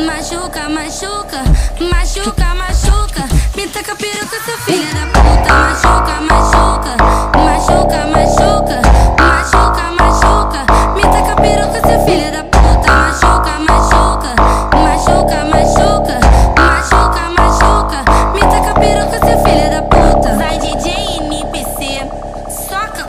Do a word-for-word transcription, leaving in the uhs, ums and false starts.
Machuca, machuca, machuca, machuca. Me taca a peruca, seu filho da puta, machuca.